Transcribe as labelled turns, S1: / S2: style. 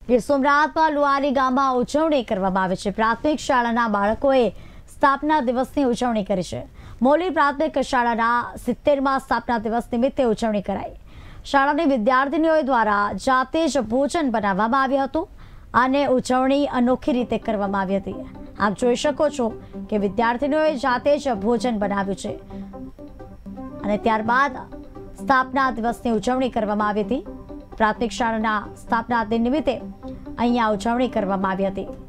S1: ગીર સોમનાથમાં લુહારી ગામમાં ઉજવણી કરવામાં આવી છે। પ્રાથમિક શાળાના બાળકોએ સ્થાપના દિવસની ઉજવણી કરી છે। મોલી પ્રાથમિક શાળાના 70મા સ્થાપના દિવસ નિમિત્તે ઉજવણી કરાઈ। શાળાની વિદ્યાર્થીનીઓ દ્વારા જાતે જ ભોજન બનાવવામાં આવ્યું હતું અને ઉજવણી અનોખી રીતે કરવામાં આવી હતી। આપ જોઈ શકો છો કે વિદ્યાર્થીનીઓએ જાતે જ ભોજન બનાવ્યું છે અને ત્યારબાદ સ્થાપના દિવસની ઉજવણી કરવામાં આવી હતી। પ્રાથમિક શાળાના સ્થાપના દિન નિમિત્તે અહીંયા ઉજવણી કરવામાં આવી હતી।